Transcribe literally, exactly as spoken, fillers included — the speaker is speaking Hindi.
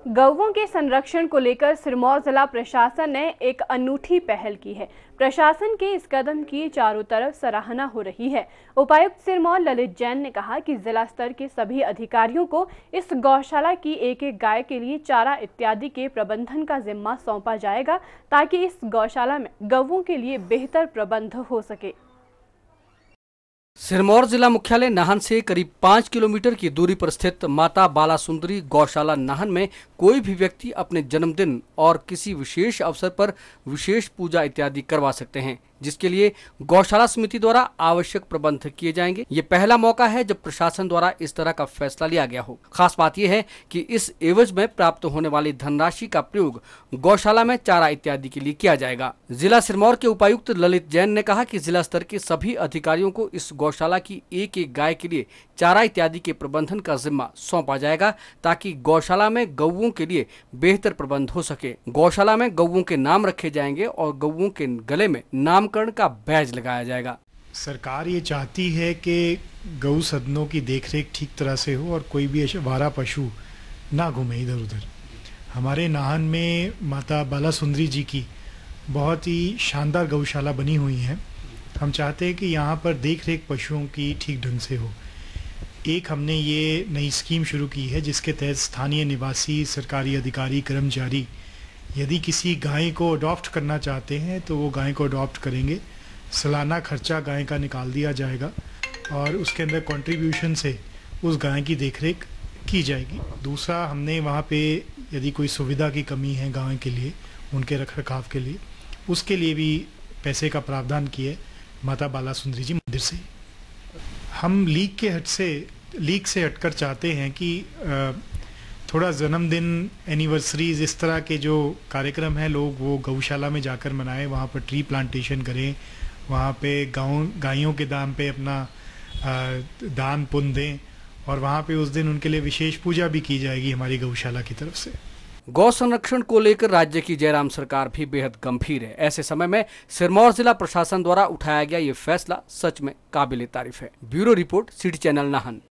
गौवों के संरक्षण को लेकर सिरमौर जिला प्रशासन ने एक अनूठी पहल की है। प्रशासन के इस कदम की चारों तरफ सराहना हो रही है। उपायुक्त सिरमौर ललित जैन ने कहा कि जिला स्तर के सभी अधिकारियों को इस गौशाला की एक एक गाय के लिए चारा इत्यादि के प्रबंधन का जिम्मा सौंपा जाएगा, ताकि इस गौशाला में गौवों के लिए बेहतर प्रबंध हो सके। सिरमौर जिला मुख्यालय नाहन से करीब पाँच किलोमीटर की दूरी पर स्थित माता बाला सुंदरी गौशाला नाहन में कोई भी व्यक्ति अपने जन्मदिन और किसी विशेष अवसर पर विशेष पूजा इत्यादि करवा सकते हैं, जिसके लिए गौशाला समिति द्वारा आवश्यक प्रबंध किए जाएंगे। ये पहला मौका है जब प्रशासन द्वारा इस तरह का फैसला लिया गया हो। खास बात यह है कि इस एवज में प्राप्त होने वाली धनराशि का प्रयोग गौशाला में चारा इत्यादि के लिए किया जाएगा। जिला सिरमौर के उपायुक्त ललित जैन ने कहा कि जिला स्तर के सभी अधिकारियों को इस गौशाला की एक एक गाय के लिए चारा इत्यादि के प्रबंधन का जिम्मा सौंपा जाएगा, ताकि गौशाला में गौवों के लिए बेहतर प्रबंध हो सके। गौशाला में गौवों के नाम रखे जाएंगे और गौवों के गले में नामकरण का बैज लगाया जाएगा। सरकार ये चाहती है कि गौ सदनों की देखरेख ठीक तरह से हो और कोई भी आवारा पशु ना घूमे इधर उधर। हमारे नाहन में माता बाला सुंदरी जी की बहुत ही शानदार गौशाला बनी हुई है। हम चाहते हैं कि यहाँ पर देख रेख पशुओं की ठीक ढंग से हो। एक हमने ये नई स्कीम शुरू की है जिसके तहत स्थानीय निवासी, सरकारी अधिकारी, कर्मचारी यदि किसी गाय को अडॉप्ट करना चाहते हैं तो वो गाय को अडॉप्ट करेंगे। सालाना खर्चा गाय का निकाल दिया जाएगा और उसके अंदर कंट्रीब्यूशन से उस गाय की देखरेख की जाएगी। दूसरा, हमने वहाँ पे यदि कोई सुविधा की कमी है गाय के लिए, उनके रखरखाव के लिए, उसके लिए भी पैसे का प्रावधान किए माता बाला सुंदरी जी मंदिर से। हम लीग के हट से लीग से हटकर चाहते हैं कि थोड़ा जन्मदिन, एनिवर्सरीज, इस तरह के जो कार्यक्रम हैं लोग वो गौशाला में जाकर मनाएं, वहाँ पर ट्री प्लांटेशन करें, वहाँ पे गाँव गायों के दाम पे अपना दान पुण्य दें और वहाँ पे उस दिन उनके लिए विशेष पूजा भी की जाएगी हमारी गौशाला की तरफ से। गौ संरक्षण को लेकर राज्य की जयराम सरकार भी बेहद गंभीर है। ऐसे समय में सिरमौर जिला प्रशासन द्वारा उठाया गया ये फैसला सच में काबिले तारीफ है। Bureau report, city channel Nahan.